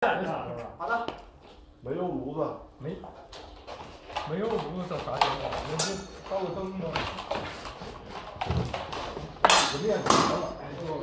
好的。 没有炉子。 没有炉子叫啥情况？我这烧个灯呢。 这面子了。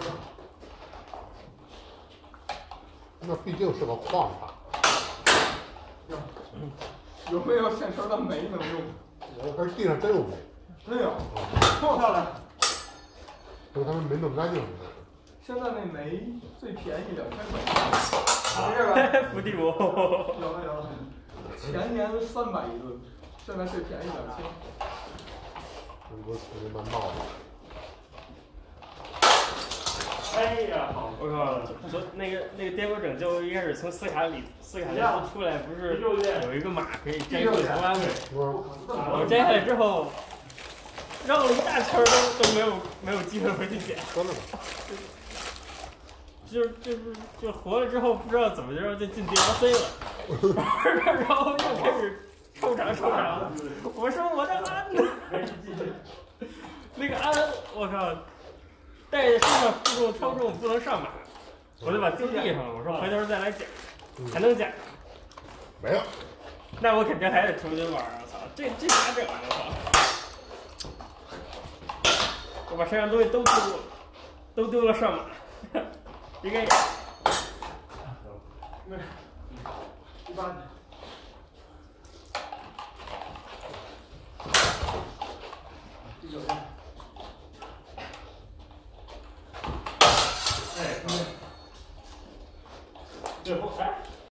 那毕竟是个矿产。 有没有现成的煤能用？ 我这地上真有煤。 真有，这么漂亮。 就他们没弄干净。 现在那煤最便宜2000块。没事吧？ 伏地魔。 有了。前年300一吨，现在最便宜2000。 我特别难闹的。 哎呀，我靠！那个颠簸拯救一开始从斯卡里出来，不是有一个马可以摘过头安吗？我摘下来之后，绕了一大圈都没有机会回去捡。 真的吗？ 就活了之后不知道怎么着就进 DLC 了，然后又开始抽奖。我说我的安呢？那个安，我靠！带着身上负重超重不能上马，我就把丢地上了。我说回头再来捡，还能捡？ 没有。 那我肯定还得重新玩啊！操，这咋整啊！我操！我把身上东西都丢了上马，应该有。 一般。